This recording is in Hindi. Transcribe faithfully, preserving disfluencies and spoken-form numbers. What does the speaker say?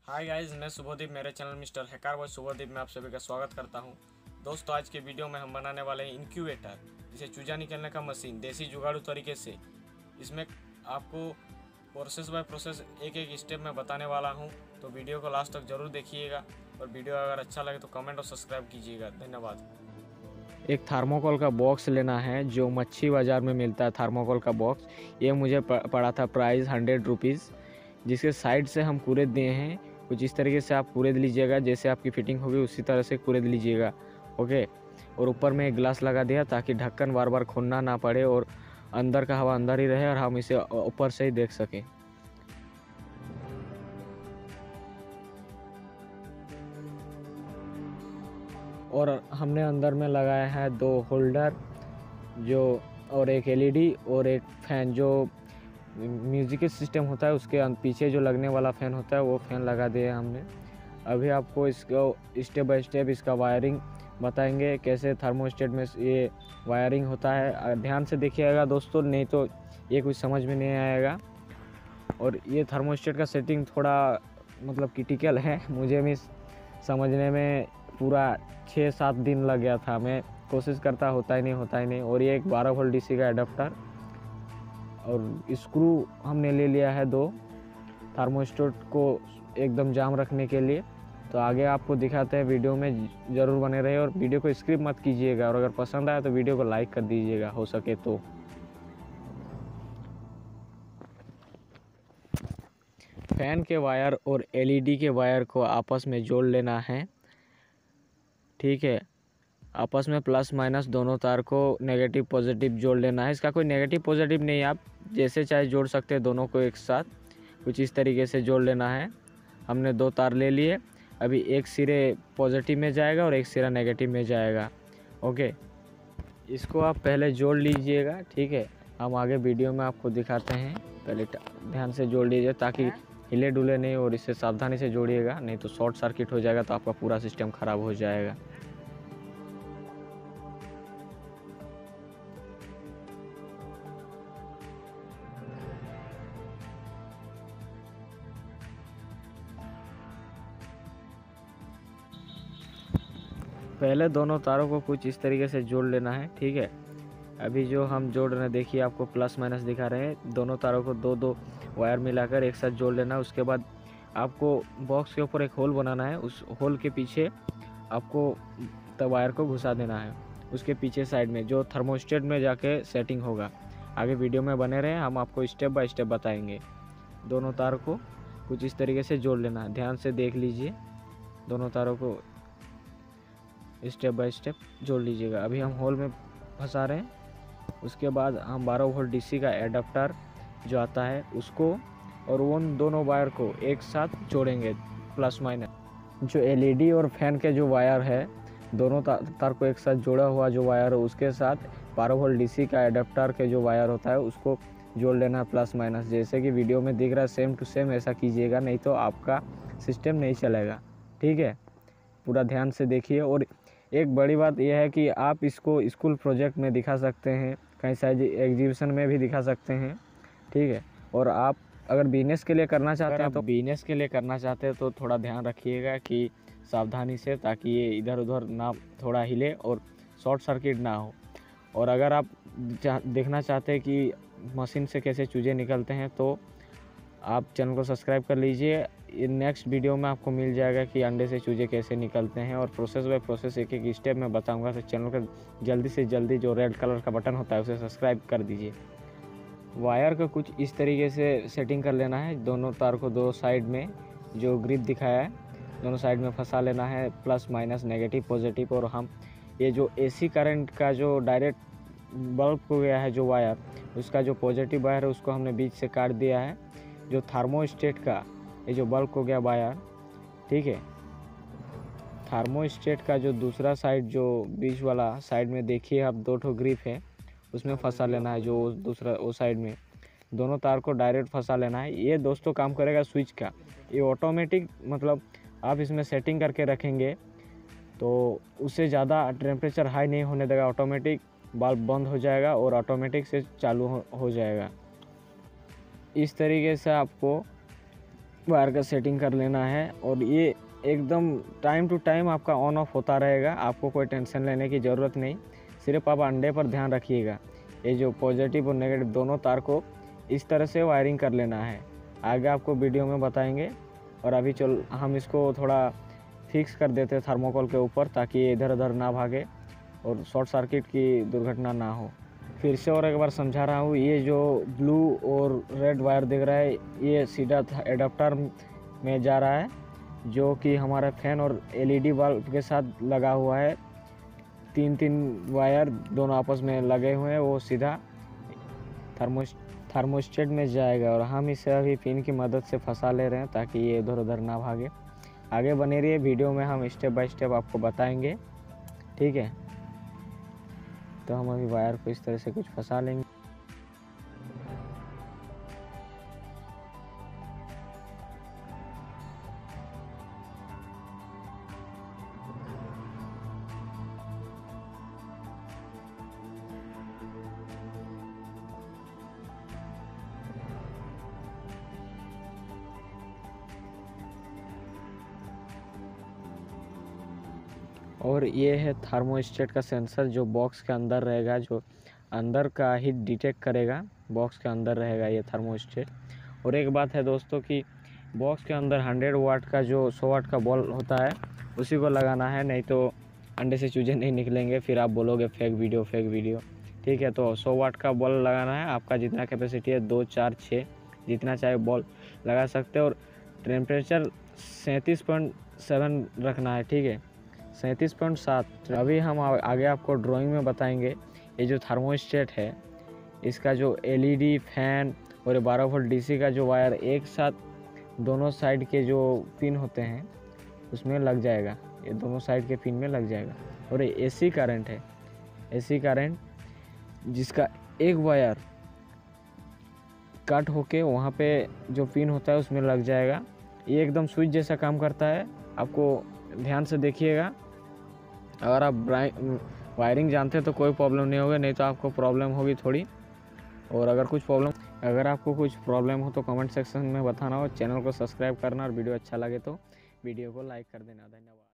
हाय गाइस, मैं शुभदीप, मेरे channel mister hacker boy Shubhdeep में आप सभी का स्वागत करता हूं। दोस्तों, आज के वीडियो में हम बनाने वाले हैं इंक्यूबेटर, जिसे चूजा निकलने का मशीन, देसी जुगाड़ू तरीके से। इसमें आपको प्रोसेस बाय प्रोसेस एक एक स्टेप में बताने वाला हूं, तो वीडियो को लास्ट तक ज़रूर देखिएगा। और वीडियो अगर अच्छा लगे तो कमेंट और सब्सक्राइब कीजिएगा। धन्यवाद। एक थर्मोकोल का बॉक्स लेना है जो मच्छी बाज़ार में मिलता है। थर्मोकोल का बॉक्स ये मुझे पड़ा था प्राइस हंड्रेड रुपीज़, जिसके साइड से हम कुरेद दिए हैं। कुछ इस तरीके से आप कुरेद लीजिएगा, जैसे आपकी फिटिंग होगी उसी तरह से कुरेद लीजिएगा। ओके। और ऊपर में एक ग्लास लगा दिया ताकि ढक्कन बार बार खोलना ना पड़े और अंदर का हवा अंदर ही रहे और हम इसे ऊपर से ही देख सकें। और हमने अंदर में लगाया है दो होल्डर जो और एक एलईडी और एक फ़ैन जो म्यूजिक सिस्टम होता है उसके पीछे जो लगने वाला फ़ैन होता है वो फ़ैन लगा दिया हमने। अभी आपको इसको स्टेप बाय स्टेप इसका वायरिंग बताएंगे, कैसे थर्मोस्टेट में ये वायरिंग होता है। ध्यान से देखिएगा दोस्तों, नहीं तो ये कुछ समझ में नहीं आएगा। और ये थर्मोस्टेट का सेटिंग थोड़ा मतलब क्रिटिकल है, मुझे भी समझने में पूरा छः सात दिन लग गया था। मैं कोशिश करता होता ही नहीं होता ही नहीं। और ये एक बारह वोल्ट डीसी का एडाप्टर और स्क्रू हमने ले लिया है दो, थर्मोस्टेट को एकदम जाम रखने के लिए। तो आगे आपको दिखाते हैं, वीडियो में ज़रूर बने रहे और वीडियो को स्किप मत कीजिएगा। और अगर पसंद आए तो वीडियो को लाइक कर दीजिएगा हो सके तो। फैन के वायर और एलईडी के वायर को आपस में जोड़ लेना है, ठीक है। आपस में प्लस माइनस दोनों तार को नेगेटिव पॉजिटिव जोड़ लेना है। इसका कोई नेगेटिव पॉजिटिव नहीं, आप जैसे चाहे जोड़ सकते हैं दोनों को एक साथ। कुछ इस तरीके से जोड़ लेना है। हमने दो तार ले लिए। अभी एक सिरे पॉजिटिव में जाएगा और एक सिरा नेगेटिव में जाएगा। ओके, इसको आप पहले जोड़ लीजिएगा, ठीक है। हम आगे वीडियो में आपको दिखाते हैं। पहले ध्यान से जोड़ लीजिए ताकि हिले डुले नहीं, और इसे सावधानी से जोड़िएगा, नहीं तो शॉर्ट सर्किट हो जाएगा तो आपका पूरा सिस्टम ख़राब हो जाएगा। पहले दोनों तारों को कुछ इस तरीके से जोड़ लेना है, ठीक है। अभी जो हम जोड़ रहे हैं देखिए, आपको प्लस माइनस दिखा रहे हैं। दोनों तारों को दो दो वायर मिलाकर एक साथ जोड़ लेना है। उसके बाद आपको बॉक्स के ऊपर एक होल बनाना है। उस होल के पीछे आपको तब वायर को घुसा देना है, उसके पीछे साइड में जो थर्मोस्टेट में जाके सेटिंग होगा। आगे वीडियो में बने रहे, हम आपको स्टेप बाय स्टेप बताएंगे। दोनों तार को कुछ इस तरीके से जोड़ लेना है, ध्यान से देख लीजिए। दोनों तारों को स्टेप बाय स्टेप जोड़ लीजिएगा। अभी हम होल में फंसा रहे हैं। उसके बाद हम बारह वोल्ट डीसी का एडाप्टर जो आता है उसको और उन दोनों वायर को एक साथ जोड़ेंगे प्लस माइनस। जो एलईडी और फैन के जो वायर है, दोनों तार को एक साथ जोड़ा हुआ जो वायर है उसके साथ बारह वोल्ट डीसी का एडाप्टर के जो वायर होता है उसको जोड़ लेना है प्लस माइनस। जैसे कि वीडियो में दिख रहा है सेम टू सेम ऐसा कीजिएगा, नहीं तो आपका सिस्टम नहीं चलेगा, ठीक है। पूरा ध्यान से देखिए। और एक बड़ी बात यह है कि आप इसको स्कूल प्रोजेक्ट में दिखा सकते हैं, कहीं साइड एग्जीबिशन में भी दिखा सकते हैं, ठीक है। और आप अगर बिजनेस के लिए करना चाहते हैं तो बिजनेस के लिए करना चाहते हैं तो थोड़ा ध्यान रखिएगा कि सावधानी से, ताकि ये इधर उधर ना थोड़ा हिले और शॉर्ट सर्किट ना हो। और अगर आप देखना चाहते हैं कि मशीन से कैसे चूजे निकलते हैं तो आप चैनल को सब्सक्राइब कर लीजिए। नेक्स्ट वीडियो में आपको मिल जाएगा कि अंडे से चूजे कैसे निकलते हैं, और प्रोसेस बाय प्रोसेस एक एक स्टेप में बताऊंगा। तो चैनल का जल्दी से जल्दी जो रेड कलर का बटन होता है उसे सब्सक्राइब कर दीजिए। वायर को कुछ इस तरीके से सेटिंग कर लेना है। दोनों तार को दो साइड में जो ग्रिप दिखाया है दोनों साइड में फंसा लेना है, प्लस माइनस नेगेटिव पॉजिटिव। और हम ये जो एसी करंट का जो डायरेक्ट बल्ब हो गया है जो वायर, उसका जो पॉजिटिव वायर है उसको हमने बीच से काट दिया है। जो थर्मोस्टेट का ये जो बल्ब हो गया वायर, ठीक है, थर्मोस्टेट का जो दूसरा साइड जो बीच वाला साइड में देखिए आप दो ठो ग्रिप है उसमें फंसा लेना है। जो दूसरा वो साइड में दोनों तार को डायरेक्ट फंसा लेना है। ये दोस्तों काम करेगा स्विच का, ये ऑटोमेटिक, मतलब आप इसमें सेटिंग करके रखेंगे तो उससे ज़्यादा टेम्परेचर हाई नहीं होने देगा। ऑटोमेटिक बल्ब बंद हो जाएगा और ऑटोमेटिक से चालू हो, हो जाएगा। इस तरीके से आपको वायर का सेटिंग कर लेना है। और ये एकदम टाइम टू टाइम आपका ऑन ऑफ होता रहेगा, आपको कोई टेंशन लेने की ज़रूरत नहीं। सिर्फ आप अंडे पर ध्यान रखिएगा, ये जो पॉजिटिव और नेगेटिव दोनों तार को इस तरह से वायरिंग कर लेना है। आगे आपको वीडियो में बताएंगे। और अभी चल हम इसको थोड़ा फिक्स कर देते हैं थर्मोकोल के ऊपर, ताकि ये इधर उधर ना भागे और शॉर्ट सर्किट की दुर्घटना ना हो। फिर से और एक बार समझा रहा हूँ, ये जो ब्लू और रेड वायर दिख रहा है ये सीधा एडाप्टर में जा रहा है, जो कि हमारा फैन और एलईडी बल्ब के साथ लगा हुआ है। तीन तीन वायर दोनों आपस में लगे हुए हैं, वो सीधा थर्मोस थर्मोस्टेट में जाएगा। और हम इसे अभी पिन की मदद से फंसा ले रहे हैं ताकि ये इधर उधर ना भागे। आगे बने रहिए, वीडियो में हम स्टेप बाय स्टेप आपको बताएंगे, ठीक है। तो हम अभी वायर को इस तरह से कुछ फंसा लेंगे। और ये है थर्मोस्टेट का सेंसर जो बॉक्स के अंदर रहेगा, जो अंदर का हीट डिटेक्ट करेगा। बॉक्स के अंदर रहेगा ये थर्मोस्टेट। और एक बात है दोस्तों कि बॉक्स के अंदर हंड्रेड वाट का जो सौ वाट का बल्ब होता है उसी को लगाना है, नहीं तो अंडे से चूजे नहीं निकलेंगे, फिर आप बोलोगे फेक वीडियो फेक वीडियो, ठीक है। तो सौ वाट का बल्ब लगाना है। आपका जितना कैपेसिटी है दो चार छः जितना चाहे बल्ब लगा सकते हो। और टेम्परेचर सैंतीस पॉइंट सेवन रखना है, ठीक है, सैंतीस पॉइंट सात। अभी हम आगे आपको ड्राइंग में बताएंगे। ये जो थर्मोस्टेट है इसका जो एलईडी फैन और बारह वोल्ट डीसी का जो वायर एक साथ दोनों साइड के जो पिन होते हैं उसमें लग जाएगा, ये दोनों साइड के पिन में लग जाएगा। और ये एसी करंट है, एसी करंट जिसका एक वायर कट होके वहाँ पे जो पिन होता है उसमें लग जाएगा। ये एकदम स्विच जैसा काम करता है, आपको ध्यान से देखिएगा। अगर आप वायरिंग जानते हैं तो कोई प्रॉब्लम नहीं होगा, नहीं तो आपको प्रॉब्लम होगी थोड़ी। और अगर कुछ प्रॉब्लम अगर आपको कुछ प्रॉब्लम हो तो कमेंट सेक्शन में बताना। और चैनल को सब्सक्राइब करना और वीडियो अच्छा लगे तो वीडियो को लाइक कर देना। धन्यवाद।